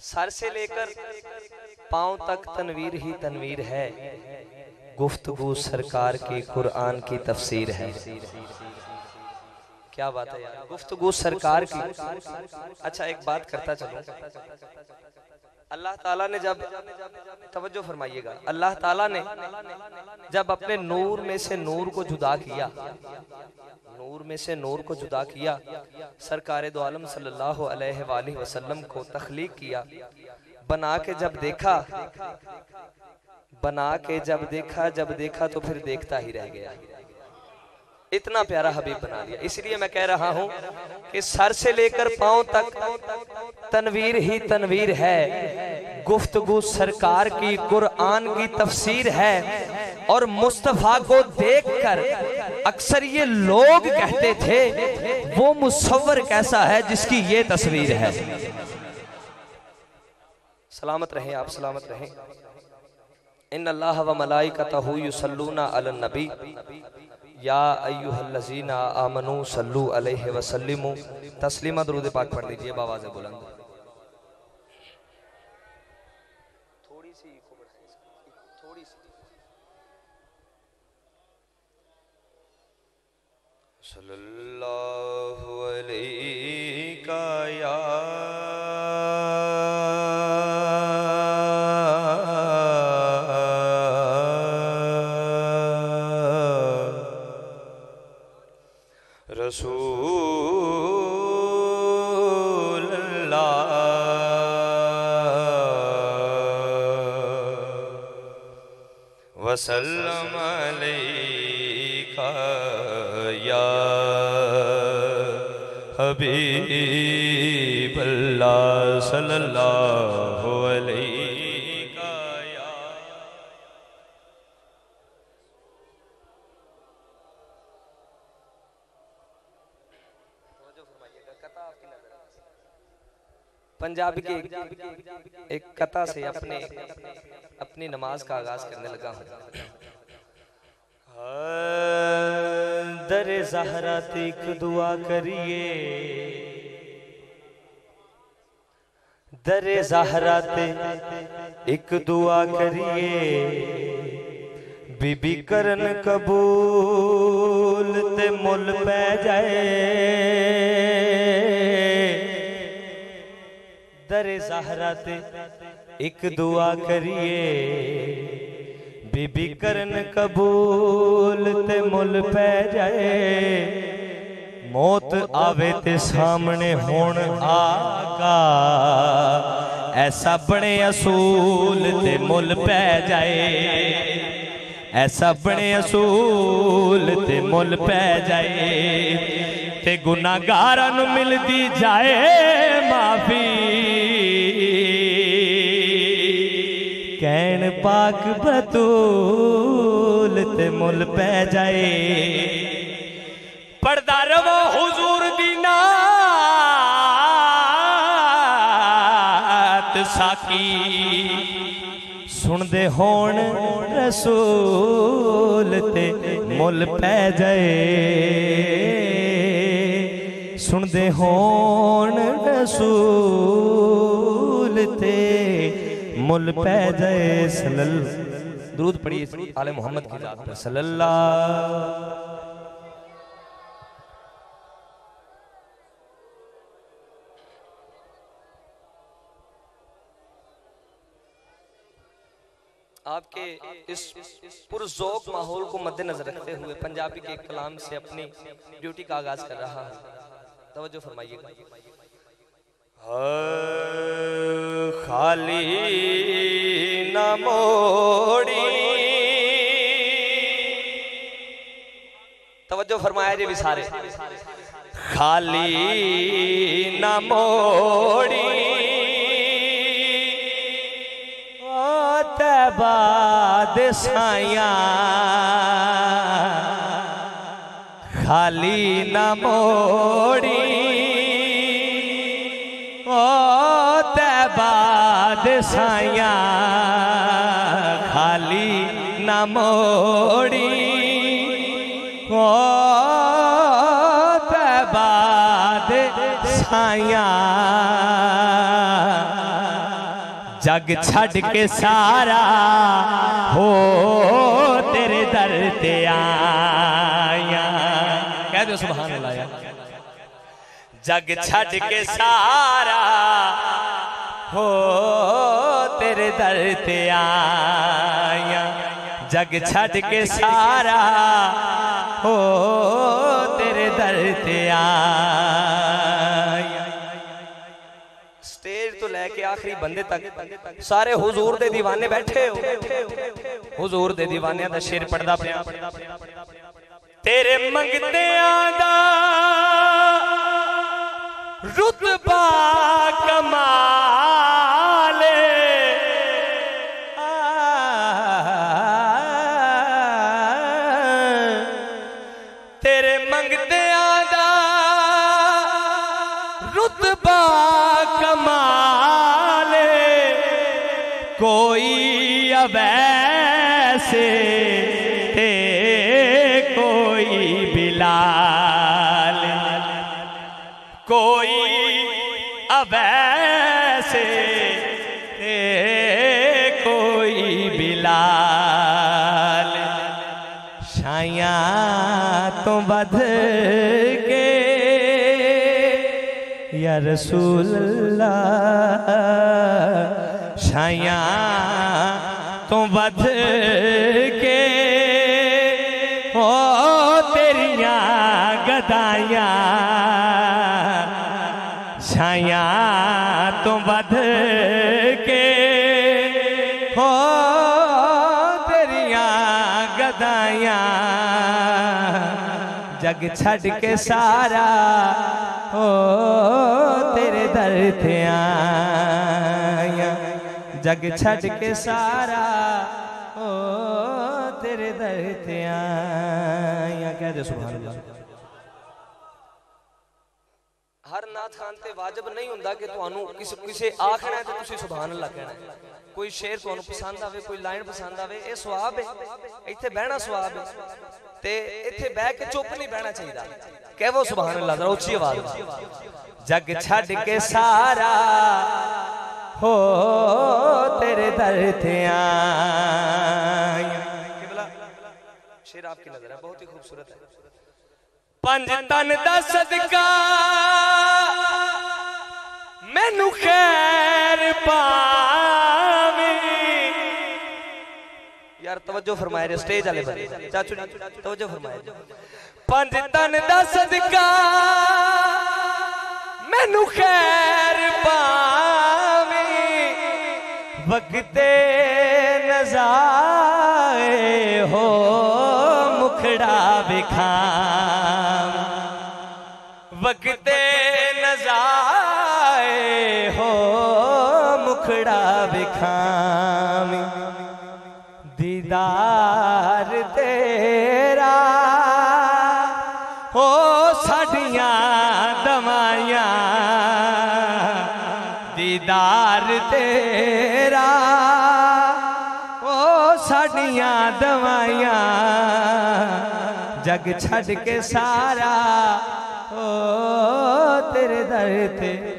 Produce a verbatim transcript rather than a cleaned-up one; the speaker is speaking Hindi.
सर से लेकर पांव तक तनवीर ही तनवीर है, गुफ्तगू सरकार की कुरान की तफसीर है। क्या बात है यार, गुफ्तगू सरकार की। अच्छा एक बात करता चलूं, अल्लाह ताला ने जब, तवज्जो फरमाइएगा, अल्लाह ताला ने जब अपने नूर में से नूर को जुदा किया, नूर में से नूर को जुदा किया, सरकार दो आलम सल्लल्लाहु अलैहि वसल्लम को तख्लीक किया, बना के जब देखा, बना के जब देखा जब देखा तो फिर देखता ही रह गया। इतना प्यारा हबीब बना दिया। इसलिए मैं कह रहा हूं कि सर से लेकर पांव तक तनवीर ही तनवीर है, गुफ्तगू सरकार की कुरान की तफसीर है। और मुस्तफा को देखकर अक्सर ये लोग कहते थे वो मुसव्वर कैसा है जिसकी ये तस्वीर है। सलामत रहें आप, सलामत रहें। इन्नल्लाह व मलाइकतहू युसल्लूना अलन नबी या अय्युहल्लज़ीना आमनू सल्लू अलैहि वसल्लिमू तस्लीमा। दुरूद पाक पढ़ लीजिए बावाज़े बुलंद। थोड़ी सी थोड़ी सी सल्लल्लाहु अलैका या रसूल अल्लाह वसल्लम अलैका या हबीब अल्लाह सल्लल्लाहु अलैका या। पंजाबी की एक कथा से अपने अपनी नमाज का आगाज करने लगा हूँ। दरे ज़हरा तक दुआ करिए, दरे ज़हरा ते एक दुआ करिए, बीबी करन कबूल ते मुल पै जाए। दरे ज़हरा ते एक दुआ करिए, बीबी करन कबूल ते मुल पै जाए। मौत आवे ते सामने होण आका, ऐसा बने असूल ते मुल पै जाए। ऐसा बने असूल ते मुल पै जाए। ते गुनाहगारां नूं मिलदी जाए माफी, कैन पाक बतूल ते मुल पै जाए। पढ़दा रवो हुजूर दी नात साकी, सुनदे होण रसूल ते मुल पै जाए। सुनदे होण रसूल ते मुल पै जाए। सल्लल्लाहु दुरूद पढ़िए आले मोहम्मद की जात पर सल्लल्लाहु। आपके इस पुरज़ौक़ माहौल को मद्देनजर रखते हुए पंजाबी के एक कलाम से अपनी ड्यूटी का आगाज कर रहा हूँ। तवज्जो फरमाइएगा। खाली न मोड़ी, तवज्जो फरमाया जी भी सारे। खाली न मोड़ी बाद साया, खाली न मोड़ी ओ तैबाद साया, खाली न मोड़ी ओ तैबाद साया। जग छड़ के सारा हो तेरे दर ते आया। कह दो सुभान अल्लाह यार। जग छड़ के सारा हो तेरे दर ते आया। जग छड़ के सारा हो तेरे दर ते आया। स्टेज तो लेके आखिरी बंदे तक सारे हुजूर दे दीवाने बैठे हो। हुजूर दे दीवाने दा शेर पढ़दा पिया। तेरे मंगते आदा रुतबा कमाले तेरे मंगते आदा रुतबा कमाले कोई अवैसे ते कोई बिलाल कोई अवैसे ते कोई बिलाल शाया तो बध के या रसूल अल्लाह शाया तो बध के हो तेरिया गदाइया छाया तो बध के हो तेरिया गदाइया। जग छड़ के सारा हो तेरे दर ते आया। जग छड़ के सारा हो तेरे दर ते आया। कह दे सुभान अल्लाह। हर नाथ खान ते वाजिब नहीं हुंदा कि तुहानू किसी किसी आखना है तो तुसी सुभान अल्लाह कहना। कोई शेर तुहानू पसंद आवे कोई लाइन पसंद आवे ये सवाब है। इत्थे बहना सवाब है ते इत्थे बह के चुप नहीं बहना चाहिए। कहवो सुभान अल्लाह जरा उच्ची आवाज। जग छड़ के सारा हो तेरे दर ते आया। शेर आपकी नजर है बहुत ही खूबसूरत है। पंज तन दा सदका मैनू खैर पावी। यार तवज्जो फरमाए रे स्टेज वाले बंदे चाचू जी तवज्जो फरमाए। पंज तन दा सदका मैनू खैर पावी। वक्ते नज़ाए हो मुखड़ा बिखाम। वक्ते नज़ाए हो मुखड़ा बिखाम। दीदार तेरा हो साडियां दवाइयां। दीदार तेरा हो साडियां दवाइयां। जग छड़ के सारा हो तेरे दर ते